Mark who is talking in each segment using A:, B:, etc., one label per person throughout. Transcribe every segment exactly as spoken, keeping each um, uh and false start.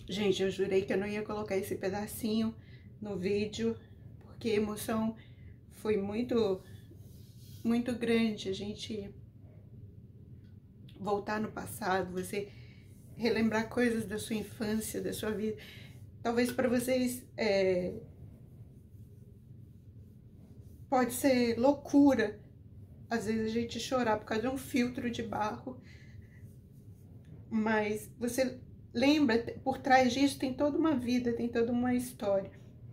A: Gente, eu jurei que eu não ia colocar esse pedacinho no vídeo, porque a emoção foi muito, muito grande. A gente voltar no passado, você relembrar coisas da sua infância, da sua vida. Talvez para vocês é, pode ser loucura, às vezes, a gente chorar por causa de um filtro de barro, mas você lembra, por trás disso tem toda uma vida, tem toda uma história.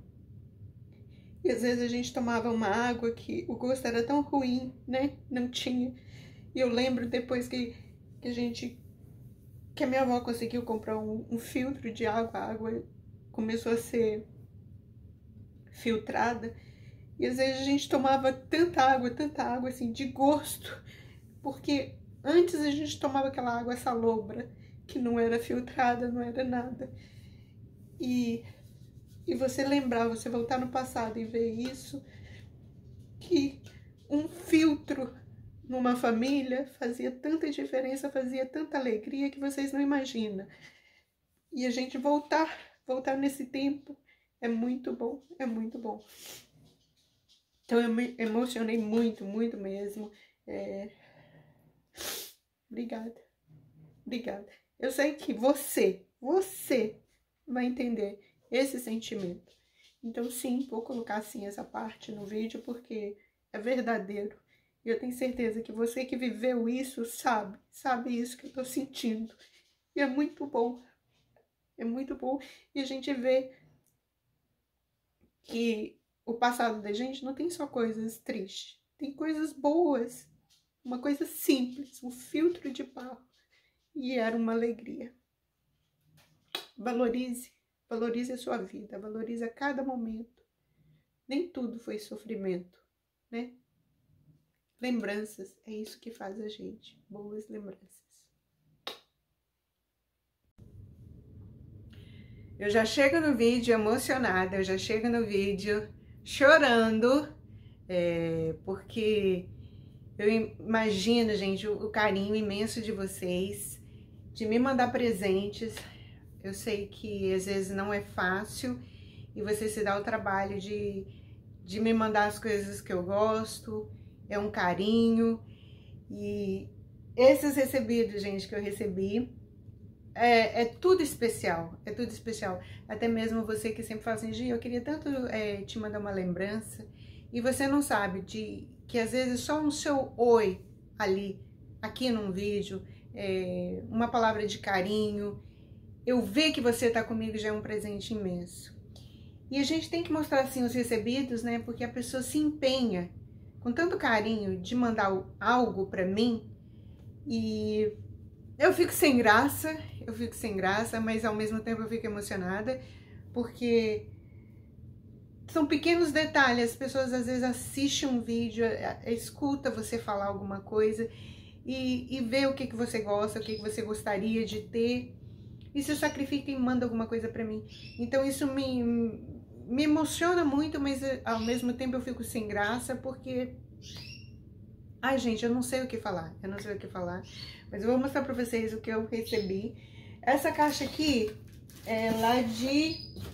A: E às vezes a gente tomava uma água que o gosto era tão ruim, né? Não tinha. E eu lembro depois que, que a gente, que a minha avó conseguiu comprar um, um filtro de água, a água começou a ser filtrada. E às vezes a gente tomava tanta água, tanta água assim, de gosto, porque antes a gente tomava aquela água salobra, que não era filtrada, não era nada. E, e você lembrar, você voltar no passado e ver isso, que um filtro numa família fazia tanta diferença, fazia tanta alegria que vocês não imaginam. E a gente voltar, voltar nesse tempo é muito bom, é muito bom. Então eu me emocionei muito, muito mesmo. É... Obrigada, obrigada. Eu sei que você, você vai entender esse sentimento. Então sim, vou colocar assim essa parte no vídeo porque é verdadeiro. E eu tenho certeza que você que viveu isso sabe, sabe isso que eu tô sentindo. E é muito bom, é muito bom. E a gente vê que o passado da gente não tem só coisas tristes, tem coisas boas. Uma coisa simples, um filtro de barro. E era uma alegria. Valorize, valorize a sua vida, valorize a cada momento. Nem tudo foi sofrimento, né? Lembranças, é isso que faz a gente. Boas lembranças. Eu já chego no vídeo emocionada, eu já chego no vídeo chorando, é, porque eu imagino, gente, o, o carinho imenso de vocês, de me mandar presentes. Eu sei que às vezes não é fácil e você se dá o trabalho de, de me mandar as coisas que eu gosto, é um carinho. E esses recebidos, gente, que eu recebi, é, é tudo especial, é tudo especial. Até mesmo você que sempre fala assim, Gi, eu queria tanto é, te mandar uma lembrança, e você não sabe de que às vezes só um seu oi ali, aqui num vídeo, é, uma palavra de carinho, eu ver que você tá comigo já é um presente imenso. E a gente tem que mostrar assim os recebidos, né? Porque a pessoa se empenha com tanto carinho de mandar algo pra mim, e eu fico sem graça, eu fico sem graça, mas ao mesmo tempo eu fico emocionada, porque são pequenos detalhes. As pessoas às vezes assistem um vídeo, escuta você falar alguma coisa e, e vê o que, que você gosta, o que, que você gostaria de ter, e se sacrifica e manda alguma coisa pra mim. Então isso me, me emociona muito, mas ao mesmo tempo eu fico sem graça, porque... Ai, gente, eu não sei o que falar, eu não sei o que falar, mas eu vou mostrar pra vocês o que eu recebi. Essa caixa aqui é lá de...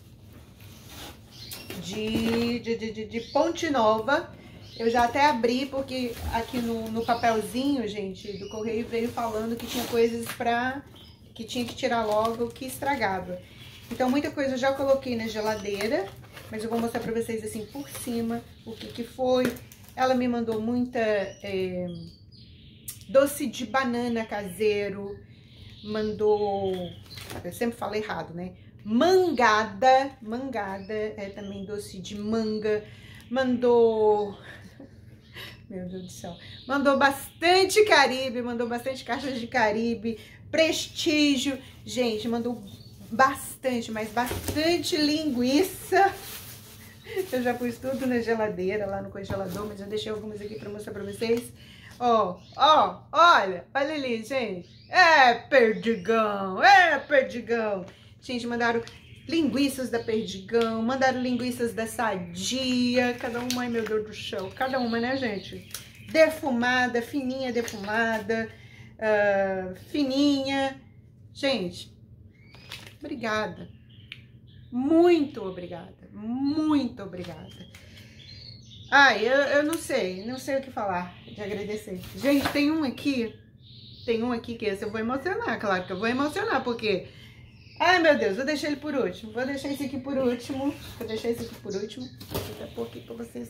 A: De, de, de, de Ponte Nova. Eu já até abri, porque aqui no, no papelzinho, gente, do correio veio falando que tinha coisas pra... que tinha que tirar logo, que estragava. Então muita coisa eu já coloquei na geladeira, mas eu vou mostrar pra vocês assim por cima o que que foi. Ela me mandou muita é, doce de banana caseiro, mandou, eu sempre falo errado, né? Mangada, mangada, é também doce de manga, mandou, meu Deus do céu, mandou bastante Caribe, mandou bastante caixas de Caribe, Prestígio, gente, mandou bastante, mas bastante linguiça. Eu já pus tudo na geladeira, lá no congelador, mas eu deixei algumas aqui pra mostrar pra vocês. Ó, ó, olha, olha ali, gente. É Perdigão, é Perdigão. Gente, mandaram linguiças da Perdigão, mandaram linguiças da Sadia, cada uma, ai meu Deus do céu, cada uma, né, gente? Defumada, fininha defumada, uh, fininha. Gente, Obrigada. Muito obrigada. Muito obrigada. Ai, eu, eu não sei. Não sei o que falar de agradecer. Gente, tem um aqui. Tem um aqui que esse eu vou emocionar. Claro que eu vou emocionar, porque... Ai, meu Deus, vou deixar ele por último. Vou deixar esse aqui por último. Vou deixar esse aqui por último. Vou até pôr aqui pra vocês.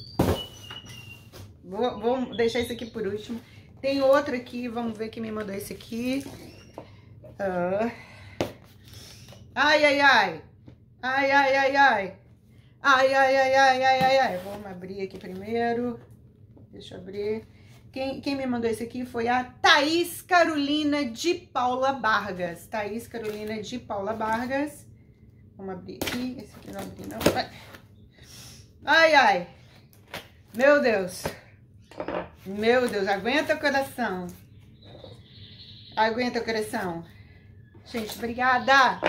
A: Vou, vou deixar esse aqui por último. Tem outro aqui, vamos ver quem me mandou esse aqui. Uh. Ai, ai, ai. Ai, ai, ai, ai. Ai, ai, ai, ai, ai, ai, ai. Vamos abrir aqui primeiro. Deixa eu abrir. Quem, quem me mandou esse aqui foi a Thaís Carolina de Paula Vargas. Thaís Carolina de Paula Vargas. Vamos abrir aqui. Esse aqui não abri, não. Vai. Ai, ai. Meu Deus. Meu Deus, aguenta o coração. Aguenta o coração. Gente, obrigada.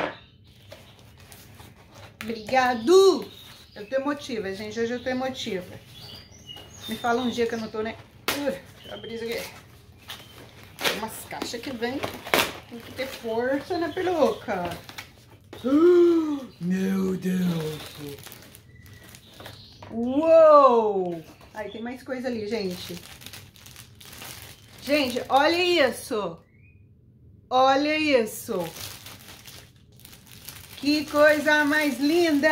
A: Obrigado. Eu tô emotiva, gente. Hoje eu tô emotiva. Me fala um dia que eu não tô, né? Uh, deixa eu abrir isso aqui. Tem umas caixas que vem. Tem que ter força, né, peruca? Uh, meu Deus. Uou. Aí tem mais coisa ali, gente. Gente, olha isso. Olha isso. Que coisa mais linda.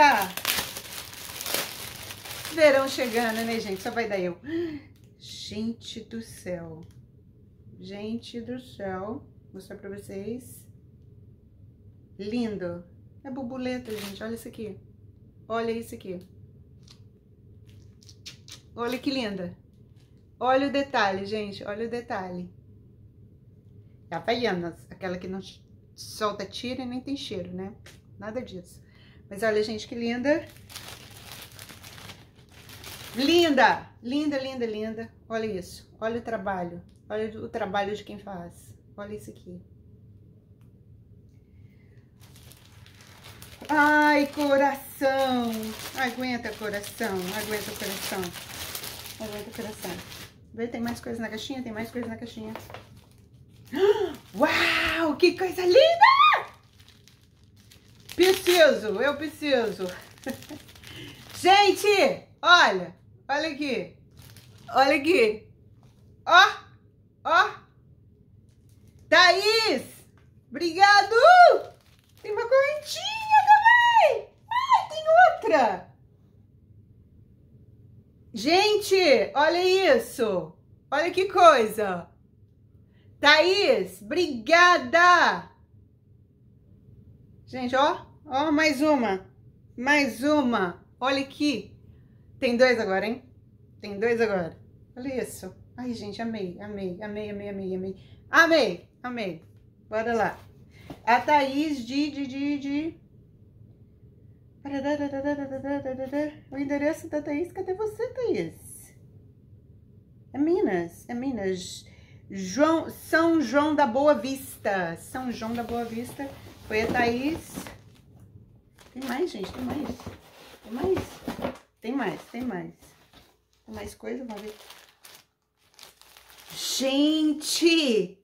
A: Verão chegando, né, gente? Só vai dar eu. Gente do céu. Gente do céu. Vou mostrar pra vocês. Lindo. É borboleta, gente. Olha isso aqui. Olha isso aqui. Olha que linda. Olha o detalhe, gente. Olha o detalhe. Havaianas. Aquela que não solta tira e nem tem cheiro, né? Nada disso. Mas olha, gente, que linda. Linda! Linda, linda, linda. Olha isso. Olha o trabalho. Olha o trabalho de quem faz. Olha isso aqui. Ai, coração. Aguenta, coração. Aguenta, coração. Aguenta, coração. Vê, tem mais coisa na caixinha? Tem mais coisa na caixinha. Uau, que coisa linda! Preciso, eu preciso. Gente, olha. Olha aqui. Olha aqui. Ó, ó. Thaís, obrigado. Tem uma correntinha também. Ai, tem outra. Gente, olha isso. Olha que coisa. Thaís, obrigada. Gente, ó. Ó, mais uma. Mais uma. Olha aqui. Tem dois agora, hein? Tem dois agora. Olha isso. Ai, gente, amei, amei, amei, amei, amei, amei. Amei, amei. Bora lá. A Thaís de, de, de, de... O endereço da Thaís, cadê você, Thaís? É Minas, é Minas. João, São João da Boa Vista. São João da Boa Vista. Foi a Thaís. Tem mais, gente, tem mais. Tem mais. Tem mais, tem mais. Tem mais coisa, vamos ver. Gente!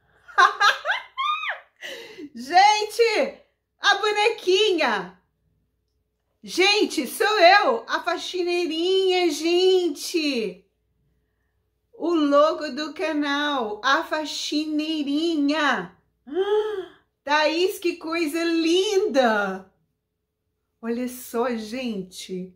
A: Gente! A bonequinha! Gente, sou eu! A faxineirinha, gente! O logo do canal, a faxineirinha! Thaís, que coisa linda! Olha só, gente!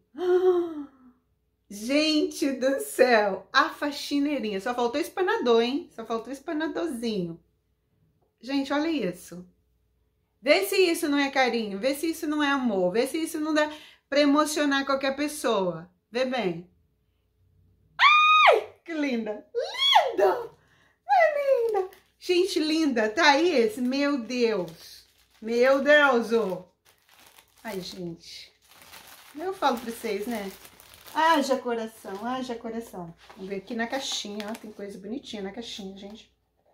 A: Gente do céu! A faxineirinha. Só faltou espanador, hein? Só faltou espanadorzinho. Gente, olha isso. Vê se isso não é carinho. Vê se isso não é amor. Vê se isso não dá pra emocionar qualquer pessoa. Vê bem. Ai, que linda! Linda! É linda! Gente, linda. Thaís, meu Deus. Meu Deus, oh. Ai, gente. Eu falo pra vocês, né? Haja coração, haja coração. Vamos ver aqui na caixinha, ó. Tem coisa bonitinha na caixinha, gente.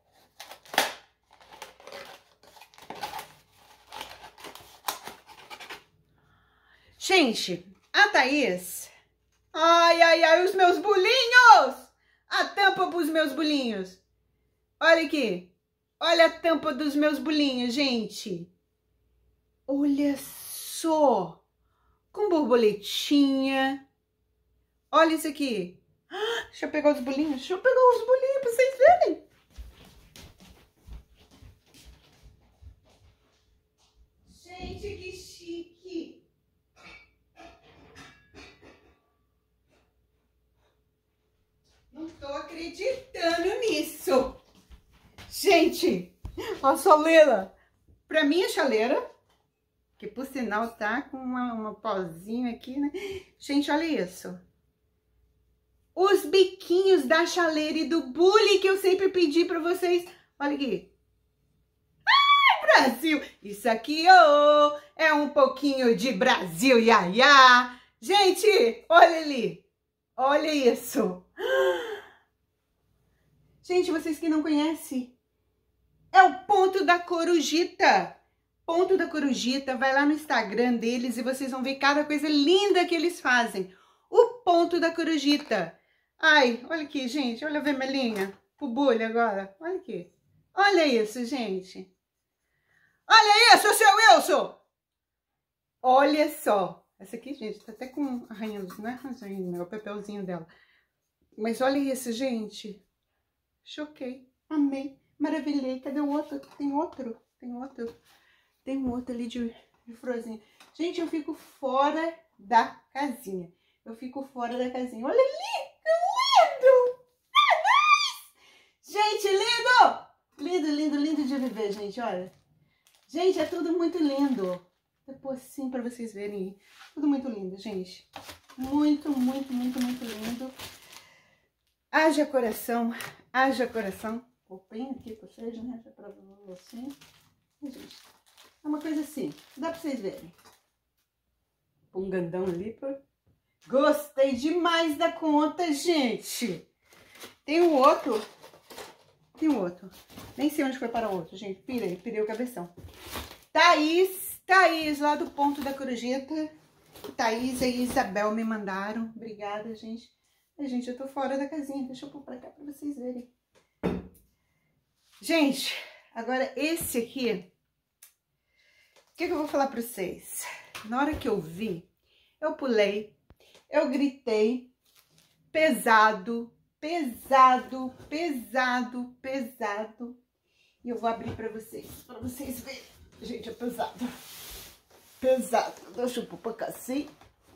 A: Gente, a Thaís... Ai, ai, ai, os meus bolinhos! A tampa pros meus bolinhos. Olha aqui. Olha a tampa dos meus bolinhos, gente. Olha só! Com borboletinha. Olha isso aqui. Ah, deixa eu pegar os bolinhos. Deixa eu pegar os bolinhos pra vocês verem. Gente, que chique. Não tô acreditando nisso. Gente, a chaleira. Pra mim, a chaleira, que por sinal tá com uma, uma pozinha aqui, né? Gente, olha isso. Os biquinhos da chaleira e do bule que eu sempre pedi pra vocês. Olha aqui. Ai, Brasil! Isso aqui, oh, é um pouquinho de Brasil, iaiá. Gente, olha ali. Olha isso. Gente, vocês que não conhecem, é o Ponto da Corujita. Ponto da Corujita, vai lá no Instagram deles e vocês vão ver cada coisa linda que eles fazem. O Ponto da Corujita. Ai, olha aqui, gente, olha a vermelhinha, o bule agora, olha aqui. Olha isso, gente. Olha isso, seu Wilson. Olha só. Essa aqui, gente, tá até com arranhando, não é arranhando, é o papelzinho dela. Mas olha isso, gente. Choquei, amei, maravilhei. Cadê o outro? Tem outro? Tem outro? Tem um outro ali de, de florzinha. Gente, eu fico fora da casinha. Eu fico fora da casinha. Olha ali, lindo! Gente, lindo! Lindo, lindo, lindo de viver, gente, olha. Gente, é tudo muito lindo. Depois sim, pra vocês verem. Tudo muito lindo, gente. Muito, muito, muito, muito lindo. Haja coração, haja coração. Roupinha aqui pra vocês, né? Já pra assim. Gente, é uma coisa assim, dá pra vocês verem. Um gandão ali, pô. Gostei demais da conta, gente. Tem um outro. Tem um outro. Nem sei onde foi para o outro, gente. Pirei, pirei o cabeção. Thaís, Thaís, lá do Ponto da Corujita. Thaís e Isabel me mandaram. Obrigada, gente. Ai, gente, eu tô fora da casinha. Deixa eu pôr pra cá pra vocês verem. Gente, agora esse aqui. O que, que eu vou falar pra vocês? Na hora que eu vi, eu pulei, eu gritei, pesado, pesado, pesado, pesado. E eu vou abrir pra vocês, pra vocês verem. Gente, é pesado. Pesado. Deixa eu pôr pra cá assim.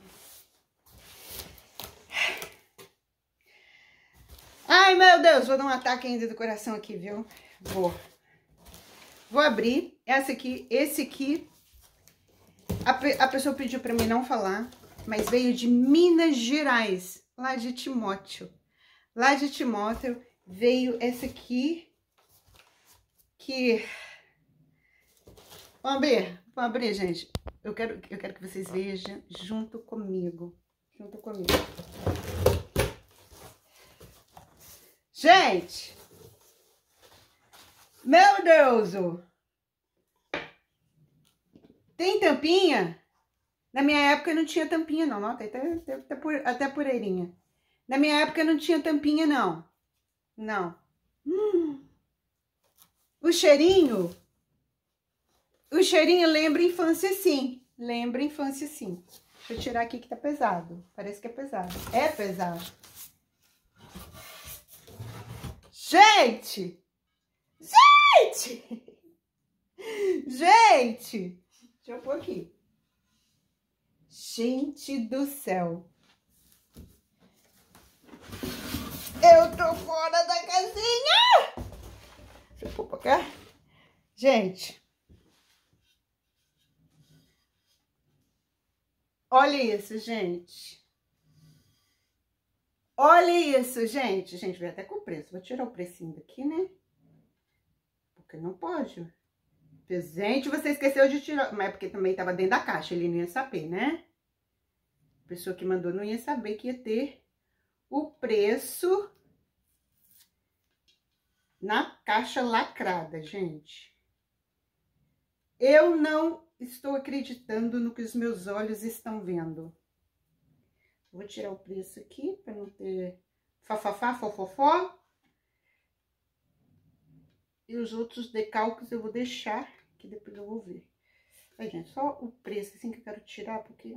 A: Ai, meu Deus, vou dar um ataque ainda do coração aqui, viu? Vou. Vou abrir. Essa aqui, esse aqui, a, a pessoa pediu pra mim não falar, mas veio de Minas Gerais, lá de Timóteo. Lá de Timóteo veio essa aqui, que... Vamos abrir, vamos abrir, gente. Eu quero, eu quero que vocês vejam junto comigo. Junto comigo. Gente! Meu Deus! Tem tampinha? Na minha época não tinha tampinha, não. Não, tem até, até, até poreirinha. Na minha época não tinha tampinha, não. Não. Hum. O cheirinho... O cheirinho lembra infância, sim. Lembra infância, sim. Deixa eu tirar aqui que tá pesado. Parece que é pesado. É pesado. Gente! Gente! Gente! Deixa eu pôr aqui. Gente do céu. Eu tô fora da casinha! Deixa eu pôr pra cá. Gente. Olha isso, gente. Olha isso, gente. Gente, veio até com o preço. Vou tirar o precinho daqui, né? Porque não pode. Presente, você esqueceu de tirar. Mas é porque também tava dentro da caixa. Ele não ia saber, né? A pessoa que mandou não ia saber que ia ter o preço na caixa lacrada, gente. Eu não... Estou acreditando no que os meus olhos estão vendo. Vou tirar o preço aqui, para não ter fafafá, fofofó. E os outros decalques eu vou deixar, que depois eu vou ver. Aí, gente, só o preço, assim, que eu quero tirar, porque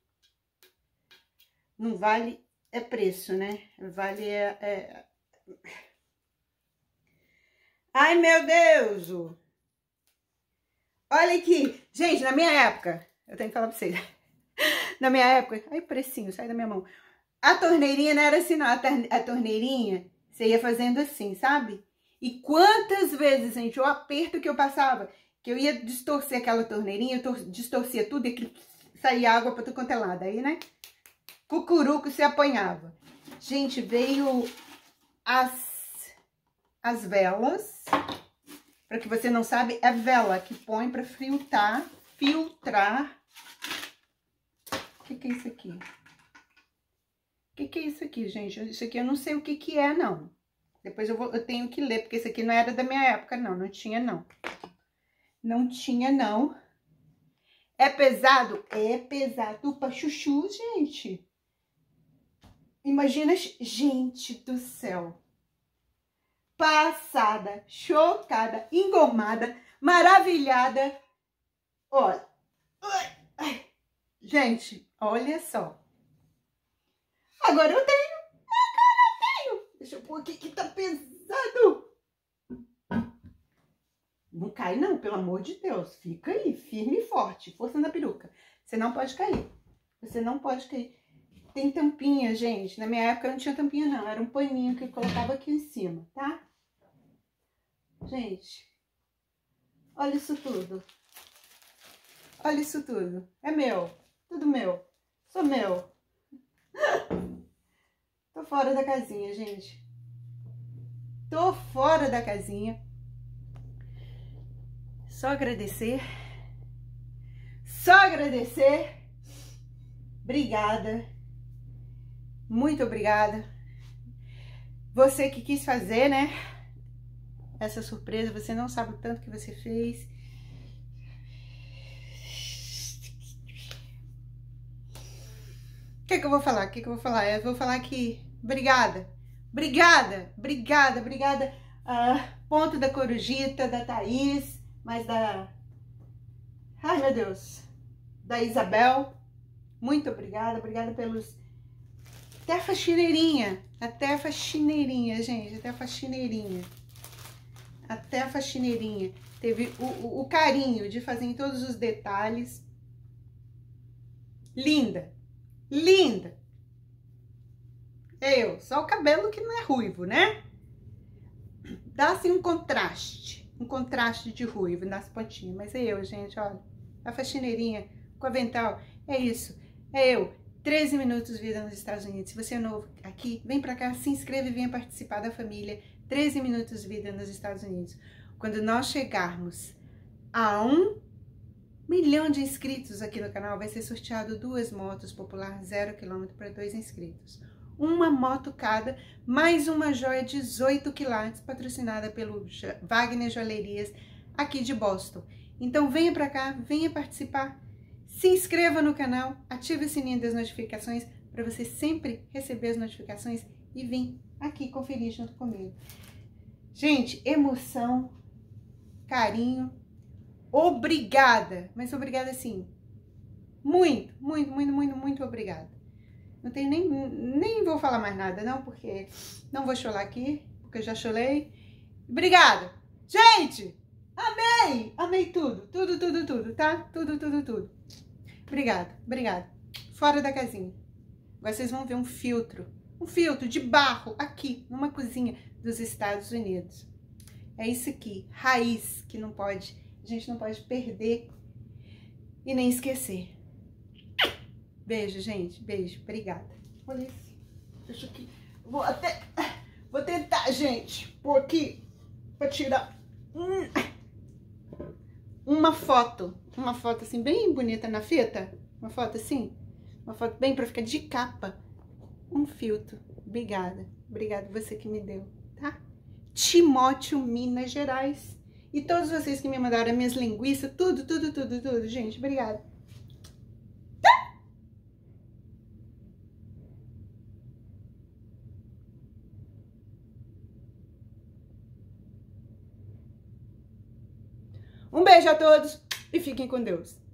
A: não vale, é preço, né? Vale é... é... Ai, meu Deus! Olha aqui! Gente, na minha época, eu tenho que falar pra vocês, na minha época, ai, precinho, sai da minha mão. A torneirinha não era assim, não. A torneirinha, você ia fazendo assim, sabe? E quantas vezes, gente, o aperto que eu passava, que eu ia distorcer aquela torneirinha, eu distorcia tudo e saía água pra tudo quanto é lado. Aí, né? Cucuruco se apanhava. Gente, veio as, as velas. Pra que você não sabe, é vela que põe pra filtrar, filtrar. O que que é isso aqui? O que que é isso aqui, gente? Isso aqui eu não sei o que que é, não. Depois eu, vou, eu tenho que ler, porque isso aqui não era da minha época, não. Não tinha, não. Não tinha, não. É pesado? É pesado pra chuchu, gente. Imagina, gente do céu. Passada, chocada, engomada, maravilhada. Olha. Gente, olha só. Agora eu tenho. Agora eu tenho. Deixa eu pôr aqui que tá pesado. Não cai não, pelo amor de Deus. Fica aí, firme e forte. Força na peruca. Você não pode cair. Você não pode cair. Tem tampinha, gente. Na minha época não tinha tampinha, não. Era um paninho que eu colocava aqui em cima, tá? Gente, olha isso tudo. Olha isso tudo. É meu. Tudo meu. Sou meu. Tô fora da casinha, gente. Tô fora da casinha. Só agradecer. Só agradecer. Obrigada. Muito obrigada. Você que quis fazer, né? Essa surpresa, você não sabe o tanto que você fez. O que que eu vou falar? O que que eu vou falar? Eu vou falar que obrigada. Obrigada, obrigada, obrigada. Ah, ponto da Corujita, da Thaís, mas da... Ai, meu Deus. Da Isabel. Muito obrigada. Obrigada pelos... Até a faxineirinha. Até a faxineirinha, gente. Até a faxineirinha. Até a faxineirinha. Teve o, o, o carinho de fazer em todos os detalhes. Linda. Linda. Eu. Só o cabelo que não é ruivo, né? Dá assim um contraste. Um contraste de ruivo nas pontinhas. Mas é eu, gente, olha. A faxineirinha com avental. É isso. É eu. treze minutos vida nos Estados Unidos. Se você é novo aqui, vem pra cá, se inscreve e venha participar da família treze minutos vida nos Estados Unidos. Quando nós chegarmos a um milhão de inscritos aqui no canal, vai ser sorteado duas motos popular zero quilômetro para dois inscritos. Uma moto cada, mais uma joia dezoito quilates, patrocinada pelo Wagner Joalherias, aqui de Boston. Então venha pra cá, venha participar. Se inscreva no canal, ative o sininho das notificações para você sempre receber as notificações e vir aqui conferir junto comigo. Gente, emoção, carinho, obrigada, mas obrigada assim, muito, muito, muito, muito, muito obrigada. Não tenho nem, nem vou falar mais nada não, porque não vou chorar aqui, porque eu já chorei. Obrigada, gente, amei, amei tudo, tudo, tudo, tudo, tá? Tudo, tudo, tudo. Obrigada, obrigada. Fora da casinha. Agora vocês vão ver um filtro. Um filtro de barro aqui, numa cozinha dos Estados Unidos. É isso aqui, raiz, que não pode, a gente não pode perder e nem esquecer. Beijo, gente, beijo, obrigada. Olha isso, deixa aqui. Vou até, vou tentar, gente, pôr aqui pra tirar hum, uma foto. Uma foto assim, bem bonita na fita. Uma foto assim, uma foto bem pra ficar de capa. Um filtro. Obrigada. Obrigada você que me deu, tá? Timóteo, Minas Gerais. E todos vocês que me mandaram minhas linguiças, tudo, tudo, tudo, tudo. Gente, obrigada. Tá? Um beijo a todos e fiquem com Deus.